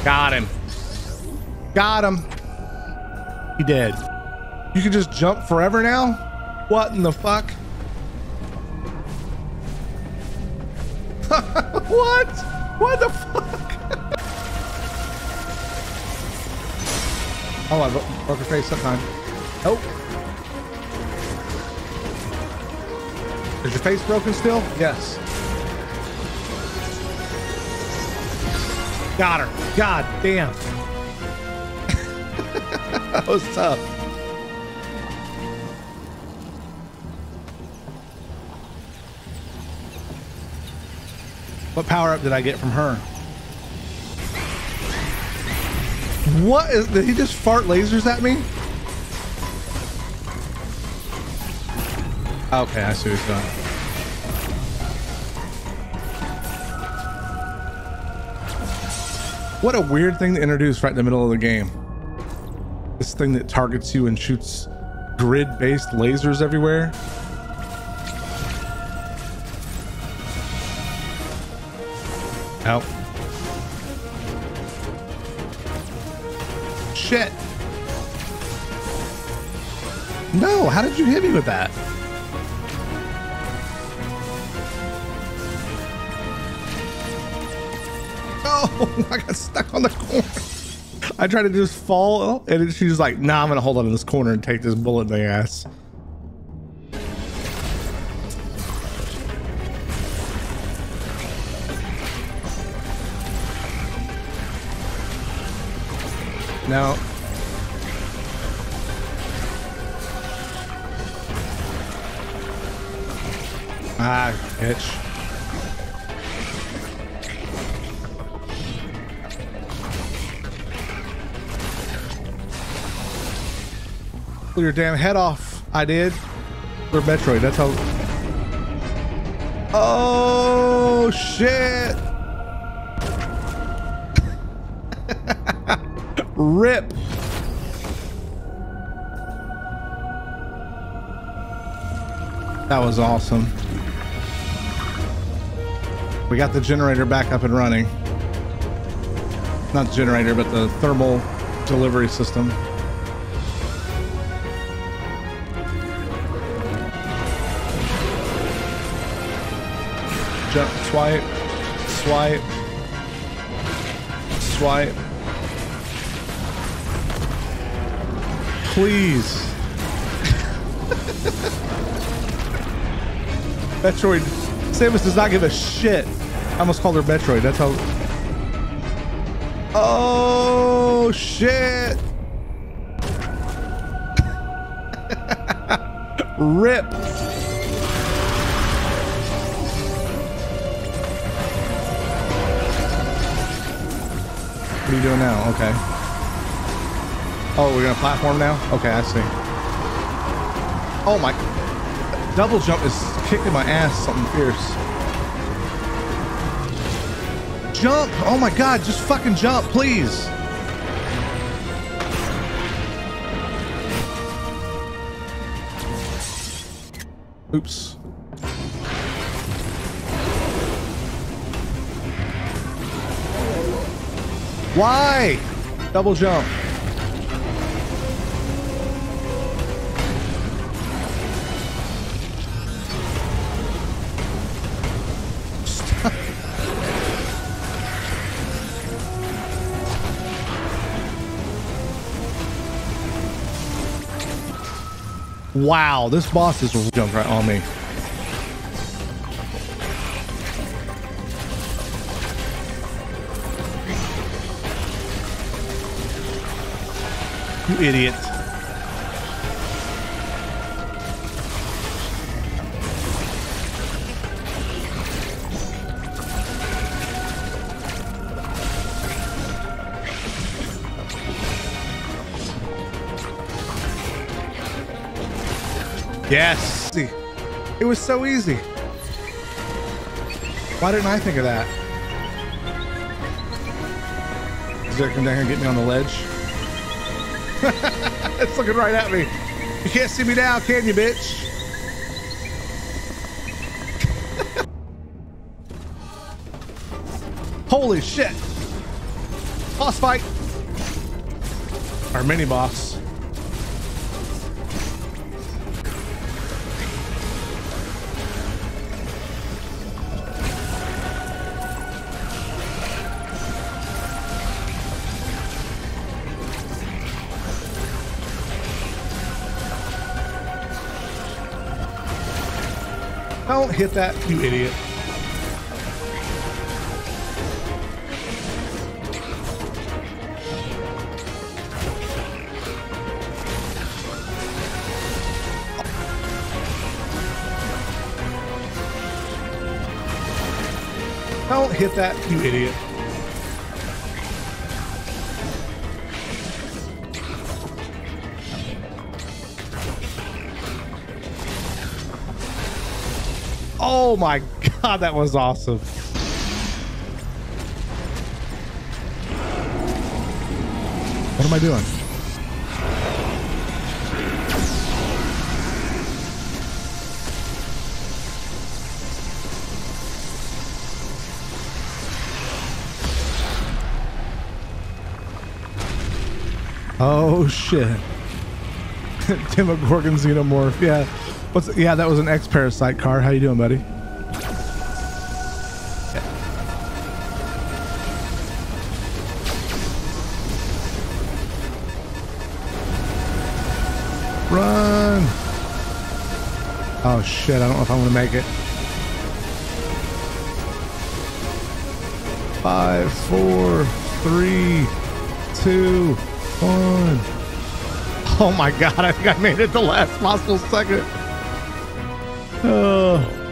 Got him. Got him. He dead. You can just jump forever now? What in the fuck? What? What the fuck? Oh, I broke her face sometime. Oh. Is your face broken still? Yes. Got her. God damn. That was tough. What power up did I get from her? What is, did he just fart lasers at me? Okay, I see what he's doing. What a weird thing to introduce right in the middle of the game. This thing that targets you and shoots grid-based lasers everywhere. Oh. Shit. No, how did you hit me with that? Oh, I got stuck on the corner. I tried to just fall and she was like, nah, I'm gonna hold on in this corner and take this bullet in the ass. No. Ah, bitch. Pull your damn head off. I did. Or Metroid, that's how. Oh, shit. Rip. That was awesome. We got the generator back up and running. Not the generator, but the thermal delivery system. Jump, swipe, swipe, swipe. Please. Metroid. Samus does not give a shit. I almost called her Metroid. That's how. Oh, shit. Rip. What are you doing now? Okay. Oh, we're gonna platform now? Okay, I see. Oh my. Double jump is kicking my ass, something fierce. Jump! Oh my god, just fucking jump, please! Oops. Why? Double jump. Wow, this boss is jumped right on me. You idiot. Yes. It was so easy. Why didn't I think of that? Is there come down here and get me on the ledge? It's looking right at me. You can't see me now, can you, bitch? Holy shit. Boss fight. Our mini boss. Don't hit that, you idiot. Don't hit that, you idiot. Oh my God, that was awesome. What am I doing? Oh shit. Demogorgon Xenomorph. Yeah. Yeah, that was an X-Parasite car. How you doing, buddy? Run. Oh shit, I don't know if I'm gonna make it. 5, 4, 3, 2, 1. Oh my God, I think I made it the last possible second. Oh.